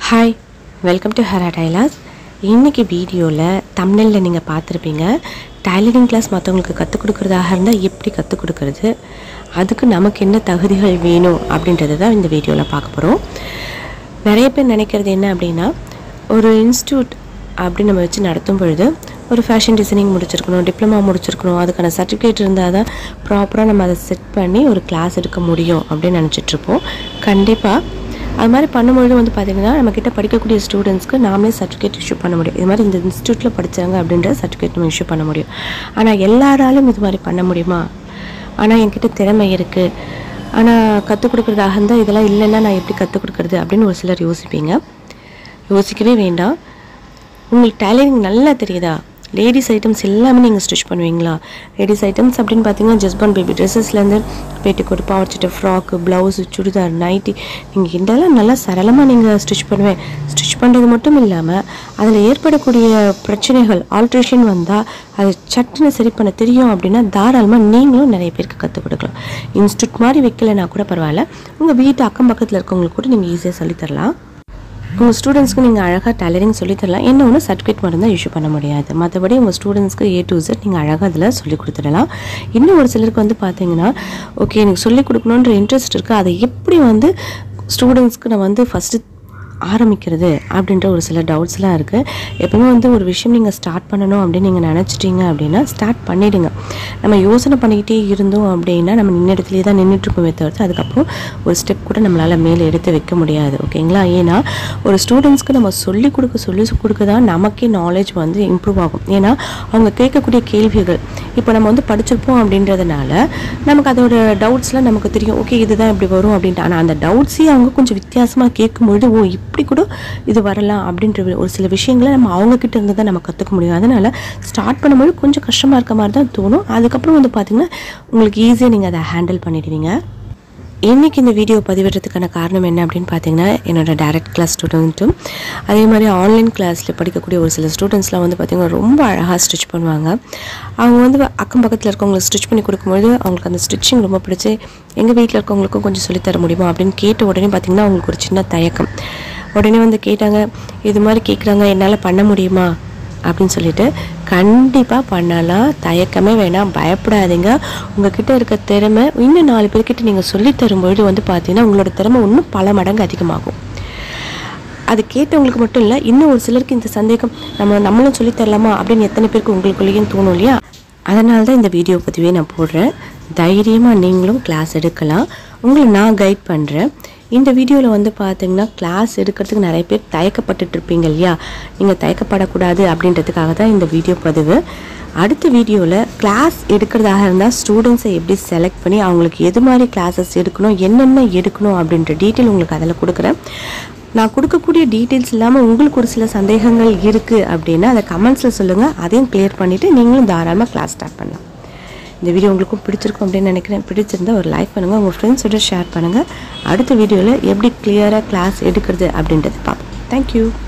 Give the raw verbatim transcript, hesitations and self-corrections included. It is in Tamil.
Hi, welcome to Hara tailors. இன்னைக்கு வீடியோல thumbnailல நீங்க பார்த்திருப்பீங்க. டைலரிங் கிளாஸ் மத்தவங்களுக்கு கத்து கொடுக்கிறதாக இருந்தா எப்படி கத்து கொடுக்கிறது? அதுக்கு நமக்கு என்ன தகுதிகள் வேணும் அப்படின்றத தான் இந்த வீடியோல பார்க்க போறோம். நிறைய பேர் நினைக்கிறது என்ன அப்படினா ஒரு இன்ஸ்டிடியூட் அப்படி நம்ம வச்சு நடத்தும் பொழுது ஒரு ஃபேஷன் டிசைனிங் முடிச்சிருக்கணும், டிப்ளமா முடிச்சிருக்கணும், அதுக்கான சர்டிஃபிகேட் இருந்தா தான் ப்ராப்பரா நம்ம அதை செட் பண்ணி ஒரு கிளாஸ் எடுக்க முடியும் அப்படி நினைச்சிட்டு இருப்போம். கண்டிப்பா அது மாதிரி பண்ணும்போது வந்து பாத்தீங்கன்னா நம்ம கிட்ட படிக்கக்கூடிய ஸ்டூடண்ட்ஸ்க்கு நாமே சர்டிஃபிகேட் இஷ்யூ பண்ண முடியும். இது மாதிரி இந்த இன்ஸ்டிடியூட்ல படிச்சாங்க அப்படின்ற சர்டிஃபிகேட் நம்ம இஷ்யூ பண்ண முடியும். ஆனா எல்லாராலும் இது மாதிரி பண்ண முடியுமா? ஆனா என்கிட்ட திறமை இருக்கு, ஆனா கத்து கொடுக்கறதாக இருந்தா இதெல்லாம் இல்லைன்னா நான் எப்படி கத்து கொடுக்கறது அப்படின்னு ஒரு சிலர் யோசிப்பீங்க. யோசிக்கவே வேண்டாம். உங்களுக்கு டைலரிங் நல்லா தெரியுதா? லேடிஸ் ஐட்டம்ஸ் எல்லாமே நீங்கள் ஸ்டிச் பண்ணுவீங்களா? லேடிஸ் ஐட்டம்ஸ் அப்படின்னு பார்த்தீங்கன்னா ஜஸ்பான் பேபி ட்ரெஸ்ஸஸ்லேருந்து பேட்டிக்கோட், பவர் சட்டை, ஃப்ராக்கு, ப்ளவுஸு, சுடிதார், நைட்டி, நீங்கள் இதெல்லாம் நல்லா சரளமாக நீங்கள் ஸ்டிச் பண்ணுவேன். ஸ்டிச் பண்ணுறது மட்டும் இல்லாமல் அதில் ஏற்படக்கூடிய பிரச்சனைகள் ஆல்ட்ரேஷன் வந்தால் அதை சட்டுன்னு சரி பண்ண தெரியும் அப்படின்னா தாராளமாக நீங்களும் நிறைய பேருக்கு கற்றுக் கொடுக்கலாம். இன்ஸ்டியூட் மாதிரி வைக்கலைன்னா கூட பரவாயில்ல, உங்கள் வீட்டு அக்கம் பக்கத்தில் இருக்கவங்களுக்கு கூட நீங்கள் ஈஸியாக சொல்லித்தரலாம். உங்கள் ஸ்டூடெண்ட்ஸ்க்கு நீங்கள் அழகாக டைலரிங் சொல்லித்தரலாம். என்ன ஒன்று சர்டிஃபிகேட் மட்டும் தான் இஷ்யூ பண்ண முடியாது. மற்றபடி உங்கள் ஸ்டூடெண்ட்ஸ்க்கு ஏ டு இசட் நீங்கள் அழகாக அதில் சொல்லிக் கொடுத்துடலாம். இன்னும் ஒரு சிலருக்கு வந்து பார்த்தீங்கன்னா ஓகே எனக்கு சொல்லிக் கொடுக்கணுன்ற இன்ட்ரெஸ்ட் இருக்குது, அதை எப்படி வந்து ஸ்டூடெண்ட்ஸ்க்கு நான் வந்து ஃபஸ்ட்டு ஆரம்பிக்கிறது அப்படின்ற ஒரு சில டவுட்ஸ்லாம் இருக்குது. எப்பவுமே வந்து ஒரு விஷயம் நீங்கள் ஸ்டார்ட் பண்ணணும் அப்படின்னு நீங்கள் நினச்சிட்டிங்க அப்படின்னா ஸ்டார்ட் பண்ணிவிடுங்க. நம்ம யோசனை பண்ணிக்கிட்டே இருந்தோம் அப்படின்னா நம்ம நின்ன இடத்துலேயே தான் நின்றுட்டுருப்போமே தவிர்த்து அதுக்கப்புறம் ஒரு ஸ்டெப் கூட நம்மளால் மேலே எடுத்து வைக்க முடியாது. ஓகேங்களா? ஏன்னா ஒரு ஸ்டூடெண்ட்ஸ்க்கு நம்ம சொல்லிக் கொடுக்க சொல்லி கொடுக்க தான் நமக்கே நாலேஜ் வந்து இம்ப்ரூவ் ஆகும். ஏன்னா அவங்க கேட்கக்கூடிய கேள்விகள் இப்போ நம்ம வந்து படிச்சிருப்போம் அப்படின்றதுனால நமக்கு அதோட டவுட்ஸ்லாம் நமக்கு தெரியும். ஓகே இதுதான் இப்படி வரும் அப்படின்ட்டு. ஆனால் அந்த டவுட்ஸே அவங்க கொஞ்சம் வித்தியாசமாக கேட்கும்பொழுது ஓ இப்படி கூட இது வரலாம் அப்படின்ற ஒரு சில விஷயங்களை நம்ம அவங்கக்கிட்ட இருந்து தான் நம்ம கற்றுக்க முடியும். அதனால் ஸ்டார்ட் பண்ணும்போது கொஞ்சம் கஷ்டமாக இருக்க மாதிரி தான் தோணும். அதுக்கப்புறம் வந்து பார்த்திங்கன்னா உங்களுக்கு ஈஸியாக நீங்கள் அதை ஹேண்டில் பண்ணிடுவீங்க. இன்றைக்கி இந்த வீடியோ பதிவிடுறதுக்கான காரணம் என்ன அப்படின்னு பார்த்தீங்கன்னா என்னோடய டைரக்ட் கிளாஸ் ஸ்டூடெண்ட்டும் அதே மாதிரி ஆன்லைன் கிளாஸில் படிக்கக்கூடிய ஒரு சில ஸ்டூடெண்ட்ஸ்லாம் வந்து பார்த்திங்கன்னா ரொம்ப அழகாக ஸ்டிச் பண்ணுவாங்க. அவங்க வந்து அக்கம் பக்கத்தில் இருக்கவங்களுக்கு ஸ்டிச் பண்ணி கொடுக்கும்போது அவங்களுக்கு அந்த ஸ்டிச்சிங் ரொம்ப பிடிச்சி எங்கள் வீட்டில் இருக்கவங்களுக்கும் கொஞ்சம் சொல்லித்தர முடியுமா அப்படின்னு கேட்ட உடனே பார்த்திங்கன்னா அவங்களுக்கு ஒரு சின்ன தயக்கம். உடனே வந்து கேட்டாங்க இது மாதிரி கேட்குறாங்க என்னால் பண்ண முடியுமா அப்படின்னு சொல்லிட்டு. கண்டிப்பாக பண்ணலாம், தயக்கமே வேணாம், பயப்படாதீங்க. உங்ககிட்ட இருக்க திறமை இன்னும் நாலு பேர்கிட்ட நீங்கள் சொல்லி தரும்பொழுது வந்து பார்த்தீங்கன்னா உங்களோட திறமை இன்னும் பல மடங்கு அதிகமாகும். அது கேட்டவங்களுக்கு மட்டும் இல்லை, இன்னும் ஒரு சிலருக்கு இந்த சந்தேகம் நம்ம நம்மளும் சொல்லித்தரலாமா அப்படின்னு எத்தனை பேருக்கு உங்களுக்குள்ளேயும் தோணும் இல்லையா? அதனால தான் இந்த வீடியோ பதிவே நான் போடுறேன். தைரியமாக நீங்களும் கிளாஸ் எடுக்கலாம், உங்களை நான் கைட் பண்ணுறேன். இந்த வீடியோவில் வந்து பார்த்தீங்கன்னா கிளாஸ் எடுக்கிறதுக்கு நிறைய பேர் தயக்கப்பட்டுட்டு இருப்பீங்க இல்லையா? நீங்கள் தயக்கப்படக்கூடாது அப்படின்றதுக்காக தான் இந்த வீடியோ பதிவு. அடுத்த வீடியோவில் கிளாஸ் எடுக்கிறதாக இருந்தால் ஸ்டூடெண்ட்ஸை எப்படி செலக்ட் பண்ணி அவங்களுக்கு எது மாதிரி கிளாஸஸ் எடுக்கணும், என்னென்ன எடுக்கணும் அப்படின்ற டீட்டெயில் உங்களுக்கு அதில் கொடுக்குறேன். நான் கொடுக்கக்கூடிய டீட்டெயில்ஸ் இல்லாமல் உங்களுக்கு ஒரு சில சந்தேகங்கள் இருக்குது அப்படின்னா அதை கமெண்ட்ஸில் சொல்லுங்கள், அதையும் கிளியர் பண்ணிவிட்டு நீங்களும் தாராளமாக கிளாஸ் ஸ்டார்ட் பண்ணலாம். இந்த வீடியோ உங்களுக்கும் பிடிச்சிருக்கும் அப்படின்னு நினைக்கிறேன். பிடிச்சிருந்தால் ஒரு லைக் பண்ணுங்கள், உங்கள் ஃப்ரெண்ட்ஸோட ஷேர் பண்ணுங்கள். அடுத்த வீடியோவில் எப்படி கிளியராக கிளாஸ் எடுக்கிறது அப்படின்றது பார்ப்போம். தேங்க்யூ.